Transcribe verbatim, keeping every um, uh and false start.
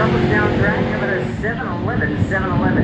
That was down track, coming to seven eleven, seven eleven.